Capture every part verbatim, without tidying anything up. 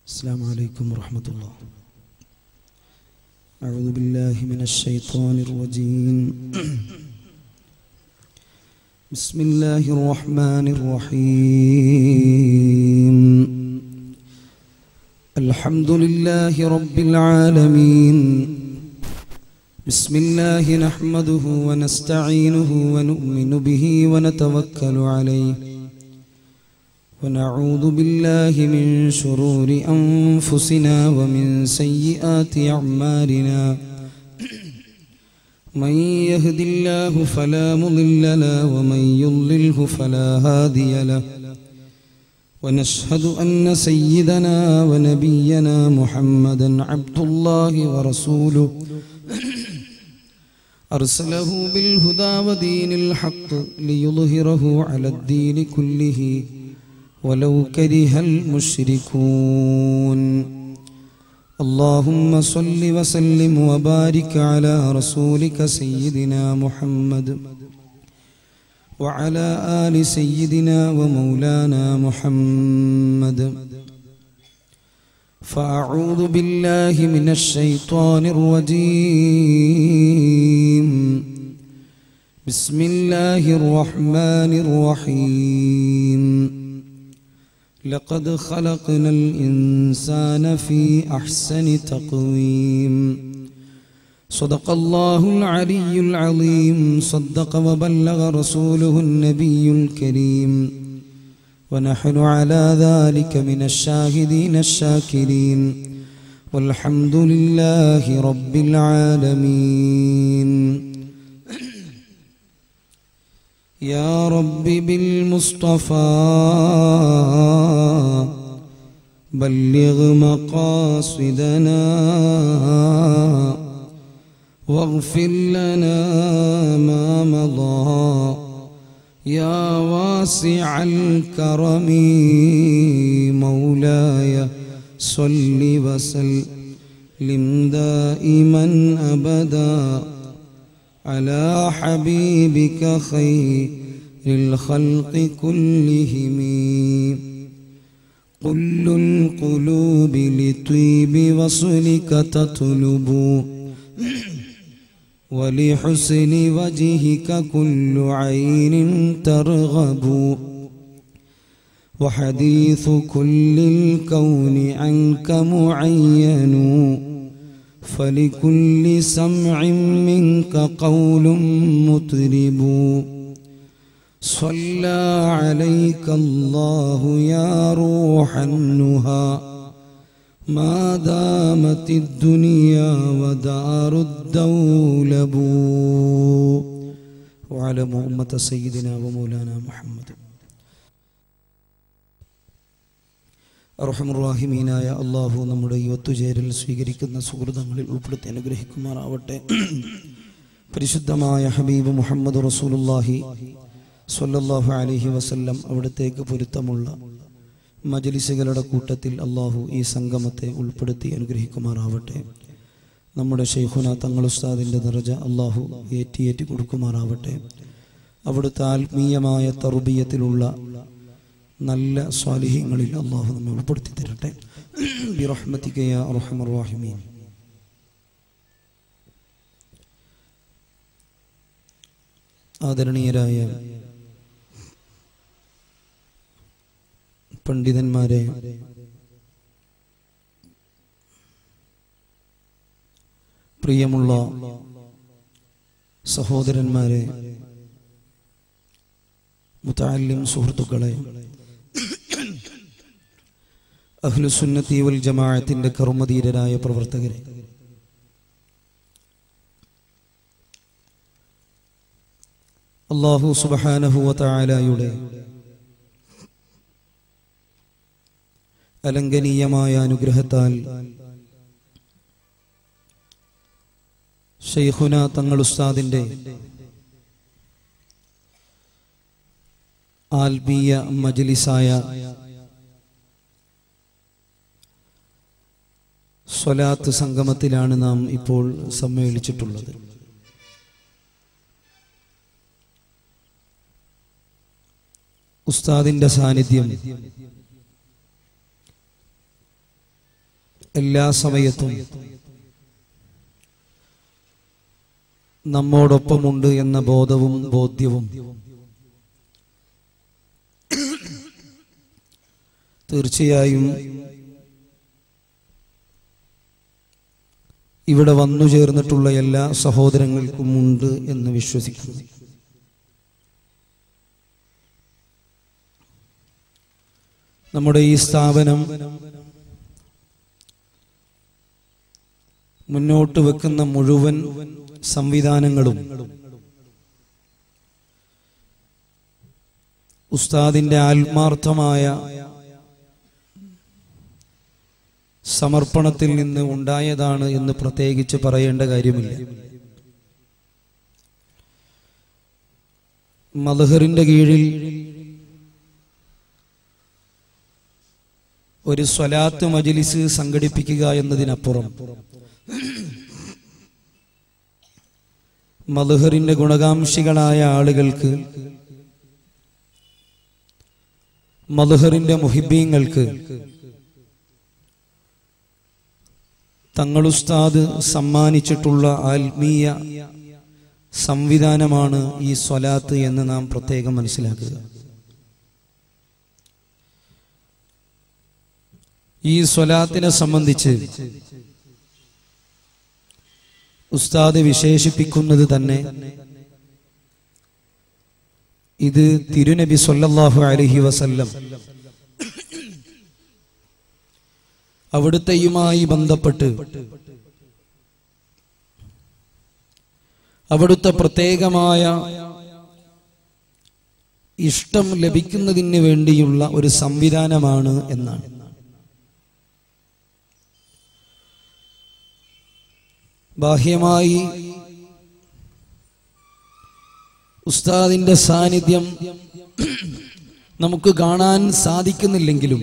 السلام عليكم ورحمة الله. أعوذ بالله من الشيطان الرجيم. بسم الله الرحمن الرحيم. الحمد لله رب العالمين. بسم الله نحمده ونستعينه ونؤمن به ونتوكل عليه ونعوذ بالله من شرور أنفسنا ومن سيئات أعمالنا. من يهد الله فلا مضل له ومن يضلله فلا هادي له. ونشهد أن سيدنا ونبينا محمدا عبد الله ورسوله أرسله بالهدى ودين الحق ليظهره على الدين كله ولو كره المشركون. اللهم صل وسلم وبارك على رسولك سيدنا محمد وعلى آل سيدنا ومولانا محمد. فأعوذ بالله من الشيطان الرجيم. بسم الله الرحمن الرحيم. لقد خلقنا الإنسان في أحسن تقويم. صدق الله العلي العظيم. صدق وبلغ رسوله النبي الكريم. ونحن على ذلك من الشاهدين الشاكرين والحمد لله رب العالمين. يا رب بالمصطفى بلغ مقاصدنا واغفر لنا ما مضى يا واسع الكرم. مولاي صل وسلم دائما أبدا على حبيبك خير الخلق كلهم. كل القلوب لطيب وصلك تطلب ولحسن وجهك كل عين ترغب. وحديث كل الكون عنك معين فلكل سمع منك قول مطرب. صلى عليك الله يا روح النهى ما دامت الدنيا ودار الدولب. وعلى أمة سيدنا ومولانا محمد. അർഹമുർറാഹിമീനായ അല്ലാഹു നമ്മുടെ ഈ ഒത്തുചേരൽ സ്വീകരിക്കുന്ന സുഹൃതങ്ങളിൽ ഉൾപ്പെടുത്തി അനുഗ്രഹിക്കുമാറാവട്ടെ. പരിശുദ്ധമായ ഹബീബ് മുഹമ്മദ് റസൂലുള്ളാഹി സ്വല്ലല്ലാഹു അലൈഹി വസല്ലം അവിടത്തേക്ക് പൊരുത്തമുള്ള മജ്ലിസുകളുടെ കൂട്ടത്തിൽ അല്ലാഹു ഈ സംഗമത്തെ ഉൾപ്പെടുത്തി അനുഗ്രഹിക്കുമാറാവട്ടെ. നമ്മുടെ ശൈഖുന തങ്ങൾ ഉസ്താദിൻ്റെ ദറജ അല്ലാഹു ഏറ്റിയേറ്റി കൊടുക്കുമാറാവട്ടെ. അവിടുത്തെ ആത്മീയമായ തർബിയത്തിലുള്ള നല്ല സ്വാലിഹ്യങ്ങളിൽ അല്ലാഹു നമ്മെ ഉൾപ്പെടുത്തി തരട്ടെ. ബിറഹ്മതിക യാ അർഹമർ റഹീമീൻ. ആദരണീയരായ പണ്ഡിതന്മാരെ, പ്രിയമുള്ള സഹോദരന്മാരെ, മുതഅല്ലിം സുഹൃത്തുക്കളെ, അഹ്ലുസുന്നത്തി വൽ ജമാഅത്തിന്റെ കർമ്മധീരരായ പ്രവർത്തകരെ, അല്ലാഹു സുബ്ഹാനഹു വ തആലയുടെ അലംഘനീയമായ അനുഗ്രഹത്താൽ ശൈഖുന തങ്ങൾ ഉസ്താദിന്റെ ആൽബിയ മജ്ലിസായ സ്വലാത്ത് സംഗമത്തിലാണ് നാം ഇപ്പോൾ സമ്മേളിച്ചിട്ടുള്ളത്. ഉസ്താദിന്റെ സാന്നിധ്യം എല്ലാ സമയത്തും നമ്മോടൊപ്പമുണ്ട് എന്ന ബോധവും ബോധ്യവും തീർച്ചയായും ഇവിടെ വന്നു ചേർന്നിട്ടുള്ള എല്ലാ സഹോദരങ്ങൾക്കും ഉണ്ട് എന്ന് വിശ്വസിക്കുന്നു. നമ്മുടെ ഈ സ്ഥാപനം മുന്നോട്ട് വെക്കുന്ന മുഴുവൻ സംവിധാനങ്ങളും ഉസ്താദിന്റെ ആത്മാർത്ഥമായ സമർപ്പണത്തിൽ നിന്ന് ഉണ്ടായതാണ് എന്ന് പ്രത്യേകിച്ച് പറയേണ്ട കാര്യമില്ല. മദ്ഹറിന്റെ കീഴിൽ ഒരു സ്വലാത്ത് മജ്ലിസ് സംഘടിപ്പിക്കുക എന്നതിനപ്പുറം മദ്ഹറിന്റെ ഗുണകാംക്ഷികളായ ആളുകൾക്ക്, മദ്ഹറിന്റെ മുഹിബ്ബീങ്ങൾക്ക് തങ്ങളുസ്താദ് സമ്മാനിച്ചിട്ടുള്ള ആത്മീയ സംവിധാനമാണ് ഈ സ്വലാത്ത് എന്ന് നാം പ്രത്യേകം മനസ്സിലാക്കുക. ഈ സ്വലാത്തിനെ സംബന്ധിച്ച് ഉസ്താദ് വിശേഷിപ്പിക്കുന്നത് തന്നെ ഇത് തിരുനബി സ്വല്ലല്ലാഹു അലൈഹി വസല്ലം അവിടുത്തെയുമായി ബന്ധപ്പെട്ട് അവിടുത്തെ പ്രത്യേകമായ ഇഷ്ടം ലഭിക്കുന്നതിന് വേണ്ടിയുള്ള ഒരു സംവിധാനമാണ് എന്നാണ്. ബാഹ്യമായി ഉസ്താദിന്റെ സാന്നിധ്യം നമുക്ക് കാണാൻ സാധിക്കുന്നില്ലെങ്കിലും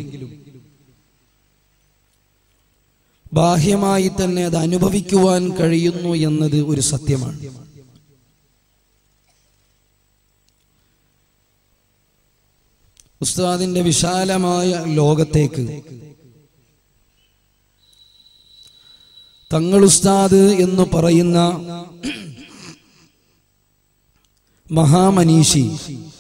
ബാഹ്യമായി തന്നെ അത് അനുഭവിക്കുവാൻ കഴിയുന്നു എന്നത് ഒരു സത്യമാണ്. ഉസ്താദിന്റെ വിശാലമായ ലോകത്തേക്ക് തങ്ങൾ ഉസ്താദ് എന്ന് പറയുന്ന മഹാമനീഷി